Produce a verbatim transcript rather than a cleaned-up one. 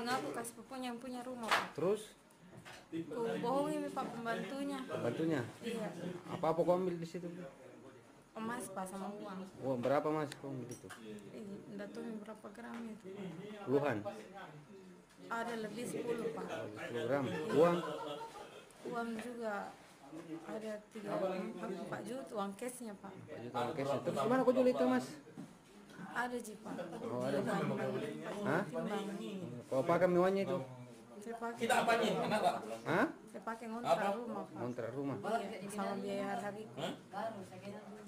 mengaku kasih punya yang punya rumah, Pak. Terus? Ku bohongi mi, Pak, pembantunya. Pembantunya? Iya. Apa-apa kau ambil di situ? Emas, Pak, sama uang. Uang berapa mas kau ambil itu? Enggak tahu mi berapa gram itu. Puluhan? Ada lebih sepuluh, Pak. sepuluh gram. Uang? Uang juga ada tiga empat juta uang cashnya, Pak. empat juta uang cash. Terus gimana kau jual itu mas? Ada sih, Pak. Oh, ada. Hah? Timbang. Kau pakai uangnya itu? Saya pakai. Kita apanya? Anak Pak? Hah? Saya pakai ngontrak rumah, Pak. Kontrak rumah? Iya, sama biaya hari-hari.